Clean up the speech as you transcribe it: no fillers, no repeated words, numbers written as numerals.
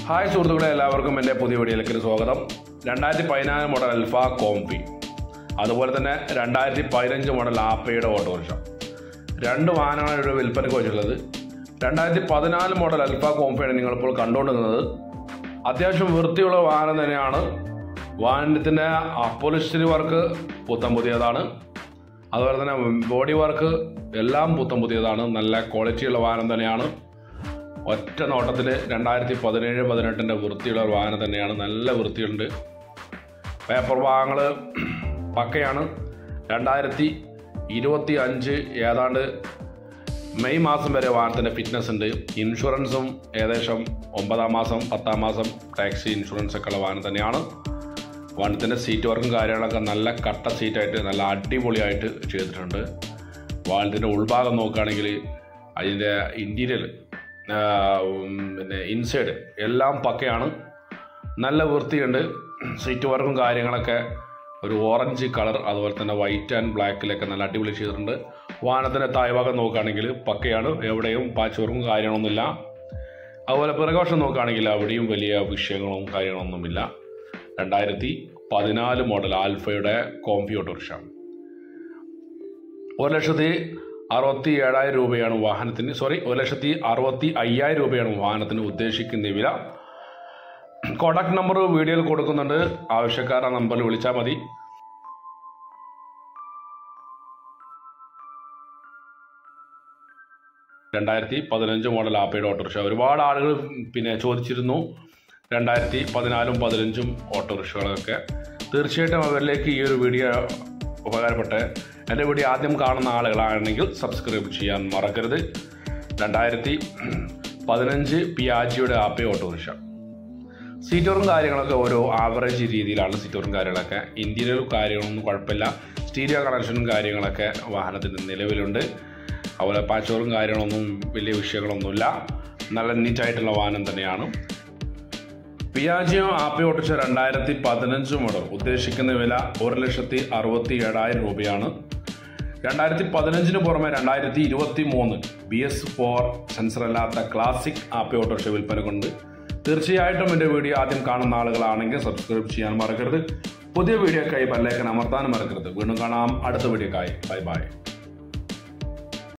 Hi സുഹൃത്തുക്കളെ, എല്ലാവർക്കും എൻ്റെ പുതിയ വീഡിയോയിലേക്ക് സ്വാഗതം. 2014 മോഡൽ അൽഫ കോംഫി, അതുപോലെ തന്നെ 2015 മോഡൽ ആപ്പയുടെ ഓട്ടോറിക്ഷ, രണ്ട് വാഹനങ്ങളാണ് ഇവിടെ വിൽപ്പനയ്ക്ക് വെച്ചിട്ടുള്ളത്. 2014 മോഡൽ അൽഫ കോംഫിയാണ് നിങ്ങളിപ്പോൾ കണ്ടുകൊണ്ടിരുന്നത്. അത്യാവശ്യം വൃത്തിയുള്ള വാഹനം തന്നെയാണ്. വാഹനത്തിൻ്റെ അപ്പോളിസ്റ്ററി വർക്ക് പുത്തൻ പുതിയതാണ്, അതുപോലെ തന്നെ ബോഡി വർക്ക് എല്ലാം പുത്തൻ പുതിയതാണ്. നല്ല ക്വാളിറ്റിയുള്ള വാഹനം തന്നെയാണ്. ഒറ്റ നോട്ടത്തിൽ 2017-18 വൃത്തിയുള്ള ഒരു വാഹനം തന്നെയാണ്. നല്ല വൃത്തിയുണ്ട്. പേപ്പർ ഭാഗങ്ങൾ പക്കയാണ്. 2025 ഏതാണ്ട് മെയ് മാസം വരെ വാഹനത്തിൻ്റെ ഫിറ്റ്നസ് ഉണ്ട്. ഇൻഷുറൻസും ഏകദേശം 9-ാം മാസം 10-ാം മാസം ടാക്സി ഇൻഷുറൻസ് ഒക്കെ ഉള്ള വാഹനം തന്നെയാണ്. വാഹനത്തിൻ്റെ സീറ്റ് വർക്കും കാര്യങ്ങളൊക്കെ നല്ല കട്ട സീറ്റായിട്ട് നല്ല അടിപൊളിയായിട്ട് ചെയ്തിട്ടുണ്ട്. വാഹനത്തിൻ്റെ ഉൾഭാഗം നോക്കുകയാണെങ്കിൽ അതിൻ്റെ ഇൻറ്റീരിയർ പിന്നെ ഇൻസൈഡ് എല്ലാം പക്കയാണ്. നല്ല വൃത്തിയുണ്ട്. സീറ്റ് വർക്കും കാര്യങ്ങളൊക്കെ ഒരു ഓറഞ്ച് കളർ, അതുപോലെ തന്നെ വൈറ്റ് ആൻഡ് ബ്ലാക്കിലൊക്കെ നല്ല അടിപൊളി ചെയ്തിട്ടുണ്ട്. വാഹനത്തിൻ്റെ താഴ്ഭാഗം നോക്കുകയാണെങ്കിൽ പക്കയാണ്. എവിടെയും പാച്ച് വർക്കും കാര്യങ്ങളൊന്നുമില്ല. അതുപോലെ പിറകുവശം നോക്കുകയാണെങ്കിൽ അവിടെയും വലിയ വിഷയങ്ങളും കാര്യങ്ങളൊന്നുമില്ല. 2014 മോഡൽ ആൽഫയുടെ കോംഫി ഓട്ടോറിക്ഷ 1,67,000 രൂപയാണ് വാഹനത്തിന്. 1,65,000 രൂപയാണ് വാഹനത്തിന് ഉദ്ദേശിക്കുന്ന വില. കോൺടാക്ട് നമ്പർ വീഡിയോയിൽ കൊടുക്കുന്നുണ്ട്. ആവശ്യക്കാരുടെ നമ്പറിൽ വിളിച്ചാൽ മതി. (2015) മോഡൽ ആപ്പയുടെ ഓട്ടോറിക്ഷ ഒരുപാട് ആളുകൾ ചോദിച്ചിരുന്നു. 2014-ഉം 15-ഉം ഓട്ടോറിക്ഷകളൊക്കെ തീർച്ചയായിട്ടും അവരിലേക്ക് ഈ ഒരു വീഡിയോ ഉപകാരപ്പെട്ടെ. എൻ്റെ വീഡിയോ ആദ്യം കാണുന്ന ആളുകളാണെങ്കിൽ സബ്സ്ക്രൈബ് ചെയ്യാൻ മറക്കരുത്. 2015 പിയാജിയുടെ ആപ്പ ഓട്ടോറിക്ഷ. സീറ്ററും കാര്യങ്ങളൊക്കെ ഓരോ ആവറേജ് രീതിയിലാണ്. സീറ്ററും കാര്യങ്ങളൊക്കെ ഇൻറ്റീരിയറും കാര്യങ്ങളൊന്നും കുഴപ്പമില്ല. സ്റ്റീരിയോ കണക്ഷനും കാര്യങ്ങളൊക്കെ വാഹനത്തിന് നിലവിലുണ്ട്. അതുപോലെ പാച്ചോറും കാര്യങ്ങളൊന്നും വലിയ വിഷയങ്ങളൊന്നുമില്ല. നല്ല നീറ്റായിട്ടുള്ള വാഹനം തന്നെയാണ്. പിയാജിയോ ആപ്പ ഓട്ടോറിക്ഷ 2015 മോഡൽ ഉദ്ദേശിക്കുന്ന വില 1,67,000 രൂപയാണ്. 2015 പുറമെ 2023 BS4 സെൻസറല്ലാത്ത ക്ലാസിക് ആപ്പ ഓട്ടോറിക്ഷ വിൽപ്പന കൊണ്ട്. തീർച്ചയായിട്ടും എൻ്റെ വീഡിയോ ആദ്യം കാണുന്ന ആളുകളാണെങ്കിൽ സബ്സ്ക്രൈബ് ചെയ്യാൻ മറക്കരുത്. പുതിയ വീഡിയോക്കായി ബെല്ലൈക്കൺ അമർത്താനും മറക്കരുത്. വീണ്ടും കാണാം അടുത്ത വീഡിയോക്കായി. Bye bye.